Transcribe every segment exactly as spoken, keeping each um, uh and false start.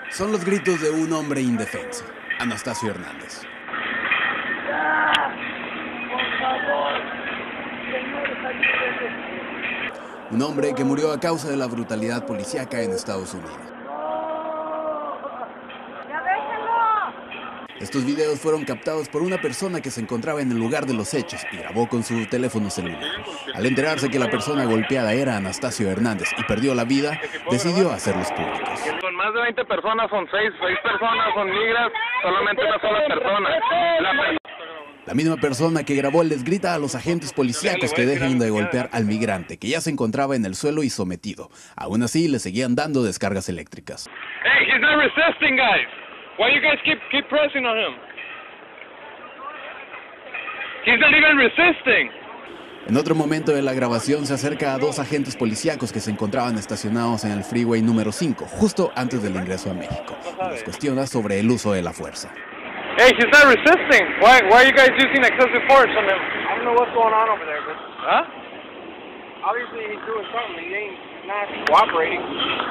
Son los gritos de un hombre indefenso, Anastasio Hernández. Un hombre que murió a causa de la brutalidad policíaca en Estados Unidos. Estos videos fueron captados por una persona que se encontraba en el lugar de los hechos y grabó con su teléfono celular. Al enterarse que la persona golpeada era Anastasio Hernández y perdió la vida, decidió hacerlos públicos. Con más de veinte personas, son seis, seis personas, son negras, solamente una sola persona. La persona La misma persona que grabó les grita a los agentes policíacos que dejen de golpear al migrante, que ya se encontraba en el suelo y sometido. Aún así, le seguían dando descargas eléctricas. Hey, he's not resisting, guys. Why you guys keep keep pressing on him? He's not even resisting. En otro momento de la grabación se acerca a dos agentes policíacos que se encontraban estacionados en el freeway número cinco, justo antes del ingreso a México. Y los cuestiona sobre el uso de la fuerza. Hey, he's not resisting. Why why are you guys using excessive force on him? I don't know what's going on over there, but huh? Obviously he's doing something. He ain't not cooperating.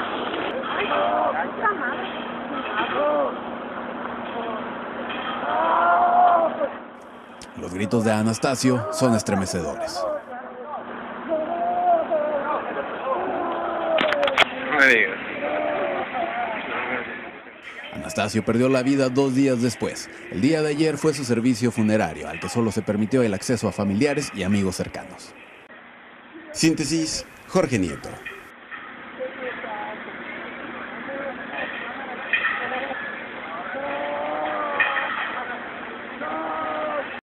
Los gritos de Anastasio son estremecedores. Anastasio perdió la vida dos días después. El día de ayer fue su servicio funerario, al que solo se permitió el acceso a familiares y amigos cercanos. Síntesis, Jorge Nieto.